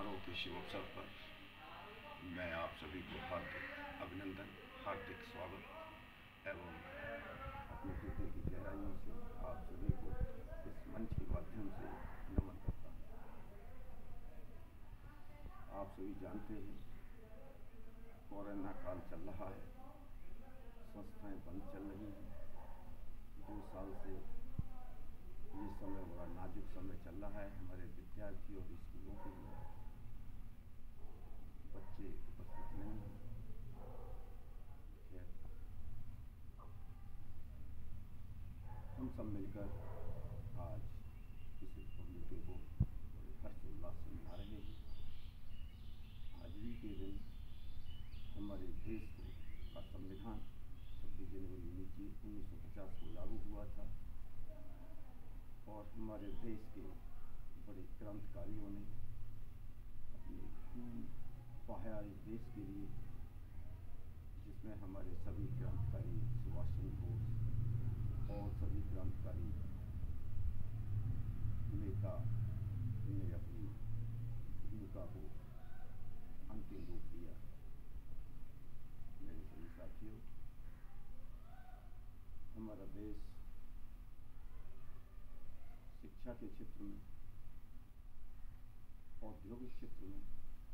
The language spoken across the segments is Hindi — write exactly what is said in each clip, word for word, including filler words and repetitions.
समारोह के शुभ अवसर पर मैं आप सभी को हार्दिक अभिनंदन, हार्दिक स्वागत एवं अपने हृदय की गहराइयों से आप सभी को इस मंच के माध्यम से नमन करता हूँ। आप सभी जानते हैं कोरोना काल चल रहा है, संस्थाएं बंद चल रही हैं। दो साल से ये समय बड़ा नाजुक समय चल रहा है हमारे विद्यार्थी और स्कूलों के लिए। बच्चे उपस्थित नहीं हैं। खैर, हम सब मिलकर आज इस रिपब्लिक डे को बड़े हर्षोल्लास से मना रहे हैं। आज ही के दिन हमारे देश को का संविधान छब्बीस जनवरी उन्नीस सौ पचास को लागू हुआ था और हमारे देश के बड़े क्रांतिकारियों ने अपने खून बहाया इस देश के लिए, जिसमें हमारे सभी क्रांतिकारी सुभाष चंद्र बोस और सभी क्रांतिकारी नेता ने अपनी भूमिका को अंतिम रूप दिया। मेरे सभी साथियों, हमारा देश शिक्षा के क्षेत्र में, औद्योगिक क्षेत्र में,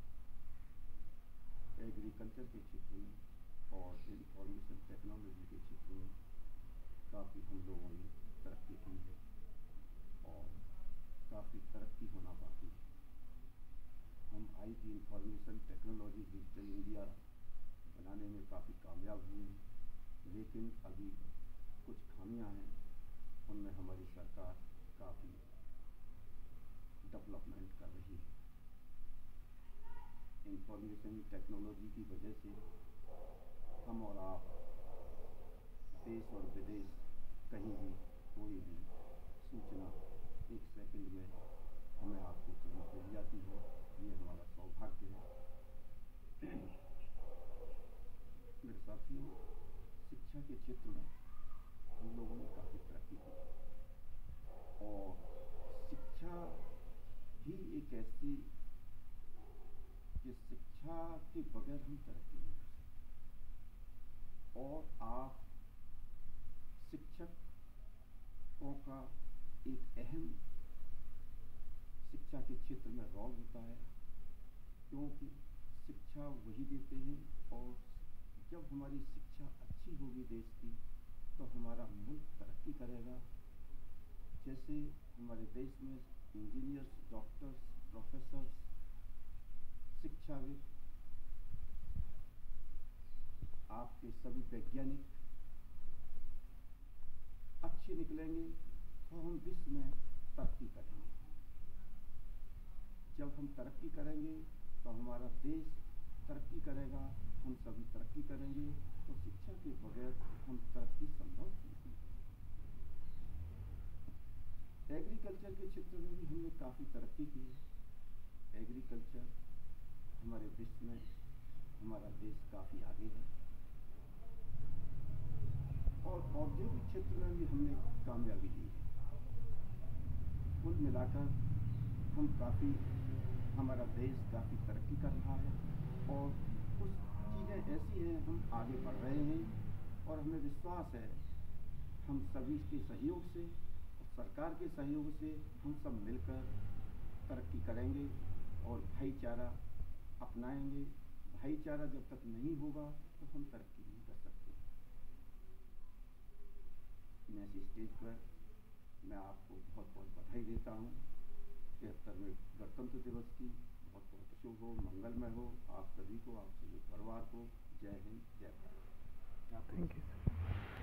एग्रीकल्चर के क्षेत्र में और इंफॉर्मेशन टेक्नोलॉजी के क्षेत्र में काफ़ी हम लोगों ने तरक्की की है और काफ़ी तरक्की होना बाकी है। हम IT, information technology, digital India बनाने में काफ़ी कामयाब हुए हैं, लेकिन अभी कुछ खामियां हैं। उनमें हमारी सरकार काफ़ी डेवलपमेंट कर रही है। इंफॉर्मेशन टेक्नोलॉजी की वजह से हम और आप देश और विदेश कहीं भी कोई भी सूचना एक सेकंड में हमें आपको तुरंत मिल जाती है। ये हमारा सौभाग्य है। मेरे साथियों, शिक्षा के क्षेत्र में हम लोगों ने काफ़ी तरक्की की और शिक्षा ही एक ऐसी कि शिक्षा के बगैर हम तरक्की नहीं कर सकते और आप शिक्षकों का एक अहम शिक्षा के क्षेत्र में रोल होता है, क्योंकि शिक्षा वही देते हैं और जब हमारी शिक्षा अच्छी होगी देश की तो हमारा मुल्क तरक्की करेगा। जैसे हमारे देश में इंजीनियर्स, डॉक्टर्स, प्रोफेसर्स, शिक्षाविद, आपके सभी वैज्ञानिक अच्छे निकलेंगे तो हम विश्व में तरक्की करेंगे। जब हम तरक्की करेंगे तो हमारा देश तरक्की करेगा, हम सभी तरक्की करेंगे। तो शिक्षा के बगैर हम तरक्की संभव नहीं है। एग्रीकल्चर के क्षेत्र में भी हमने काफ़ी तरक्की की है। एग्रीकल्चर हमारे विश्व में हमारा देश काफ़ी आगे है और औद्योगिक क्षेत्र में भी हमने कामयाबी ली है। कुल मिलाकर हम काफ़ी हमारा देश काफ़ी तरक्की कर रहा है और कुछ चीज़ें ऐसी हैं, हम आगे बढ़ रहे हैं और हमें विश्वास है हम सभी के सहयोग से और सरकार के सहयोग से हम सब मिलकर तरक्की करेंगे और भाईचारा अपनाएंगे। भाईचारा जब तक नहीं होगा तो हम तरक्की नहीं कर सकते। मैं इस स्टेज पर मैं आपको बहुत बहुत बधाई देता हूँ। तिहत्तरवें गणतंत्र दिवस की बहुत बहुत शुभ हो, मंगलमय हो आप सभी को, आप सभी परिवार को। जय हिंद, जय भारत। Thank you.